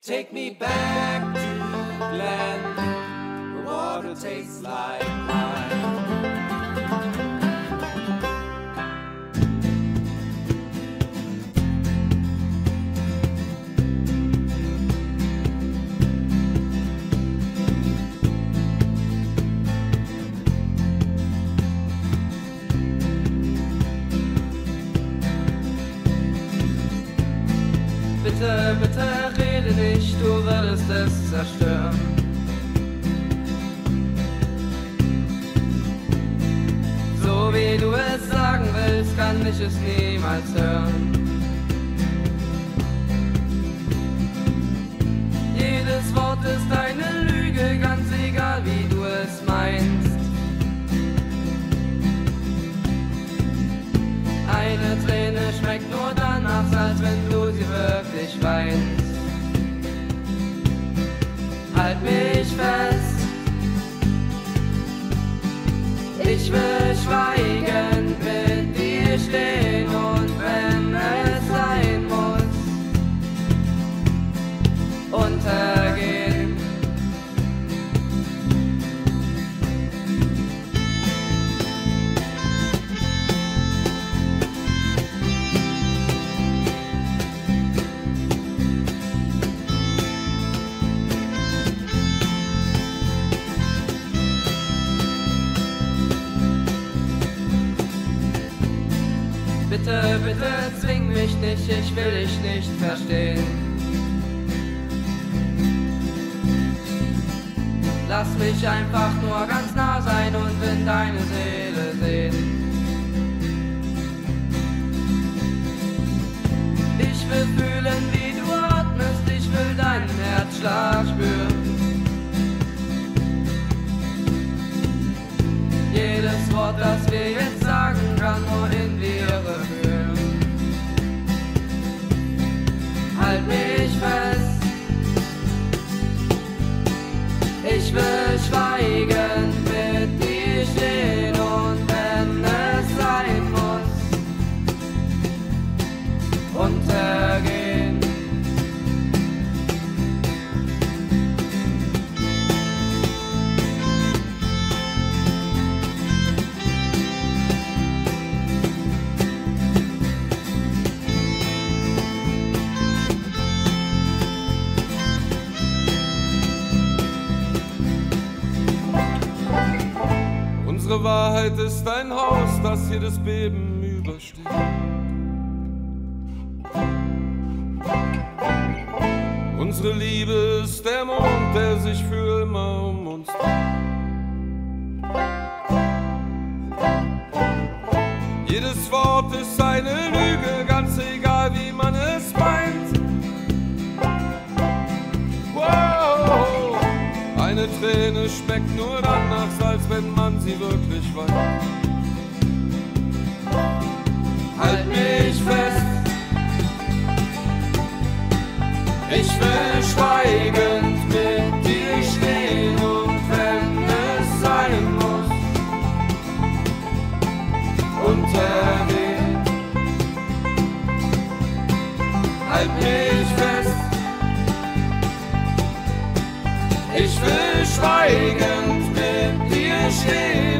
Take me back to Glen, the water tastes like wine. Bitte, bitte rede nicht, du würdest es zerstören. So wie du es sagen willst, kann ich es niemals hören. Jedes Wort ist eine Lüge, ganz egal wie du es meinst. Eine Träne schmeckt nur danach, als wenn du sie wirklich weinst. Halt mich fest, ich will schweigend mit dir stehen und wenn es sein muss, untergehen. Bitte, bitte zwing mich nicht, ich will dich nicht verstehen. Lass mich einfach nur ganz nah sein und in deine Seele sehen. Ich will fühlen, wie du atmest, ich will deinen Herzschlag spüren. Jedes Wort, das wir jetzt sagen, kann nur in dir berühren. Halt mich fest, ich will schweigend mit dir stehen und wenn es sein muss, untergehen. Unsere Wahrheit ist ein Haus, das jedes Beben übersteht. Unsere Liebe ist der Mond, der sich für immer um uns dreht. Jedes Wort ist eine Lüge, ganz egal wie man es meint. Wow. Eine Träne schmeckt nur danach, als wenn man sie wirklich weint. Halt mich fest, ich will schweigend mit dir stehen und wenn es sein muss, untergehen. Halt mich fest, ich will schweigend mit dir stehen.